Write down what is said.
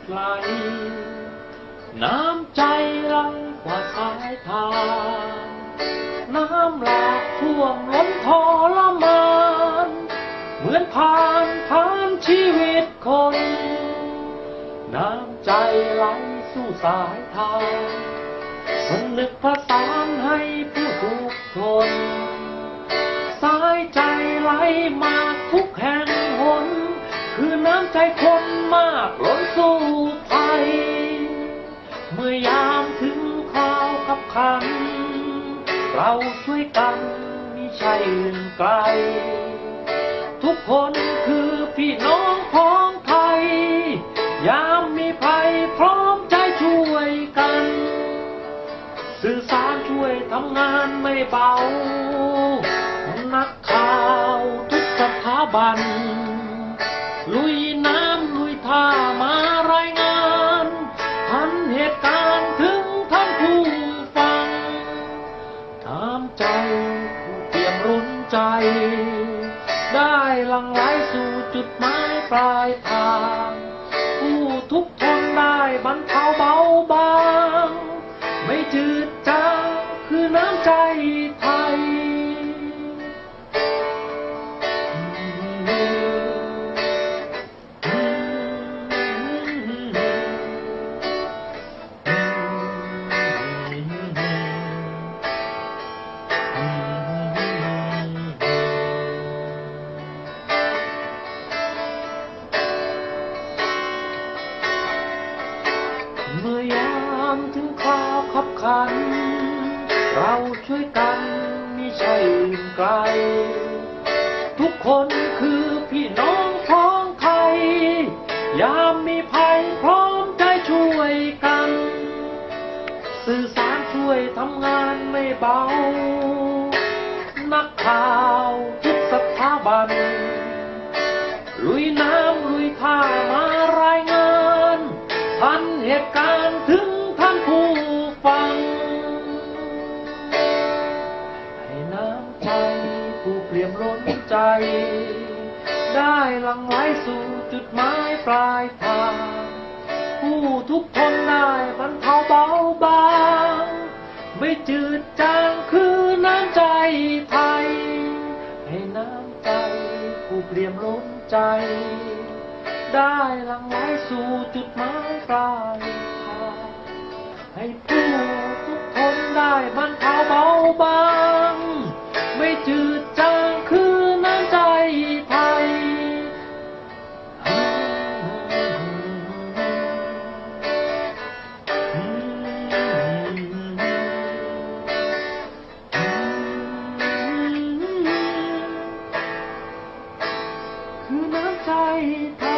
ไหลน้ำใจไหลกว่าสายทานน้ำหลากท่วมล้นทรมานเหมือนผ่านชีวิตคนน้ำใจไหลสู่สายทานสนึกประสานให้ผู้ทุกคนสายใจไหลมาทุกแห่งหนคือน้ำใจคนมากล้นสู่ภัยเมื่อยามถึงคราวขับขันเราช่วยกันมิใช่อื่นไกลทุกคนคือพี่น้องพ้องไทยยามมีภัยพร้อมใจช่วยกันสื่อสารช่วยทำงานไม่เบานักข่าวทุกสถาบันลุยน้ำลุยท่ามารายงานทันเหตุการณ์ถึงท่านผู้ฟังน้ำใจผู้เปี่ยมรุ้นใจได้หลั่งไหลสู่จุดหมายปลายทางผู้ทุกข์ทนได้บรรเทาเบาบางไม่จืดจางคือน้ำใจไทยเมื่อยามถึงคราวขับขันเราช่วยกันมิใช่อื่นไกลทุกคนคือพี่น้องพ้องไทยยามมีภัยพร้อมใจช่วยกันสื่อสารช่วยทำงานไม่เบานักข่าวทุกสถาบันลุยน้ำลุยท่ามารายงานทันเหตุการณ์ถึงท่านผู้ฟังให้น้ำใจผู้เปี่ยมล้นใจได้หลั่งไหลสู่จุดหมายปลายทางผู้ทุกข์ทนได้บรรเทาเบาบางไม่จืดจางคือน้ำใจไทยให้น้ำใจผู้เปี่ยมล้นใจได้หลั่งไหลสู่จุดหมายปลายทางให้ผู้ทุกคนได้บรรเทาเบาบางไม่จืดจางคือน้ำใจไทยคือน้ำใจไทย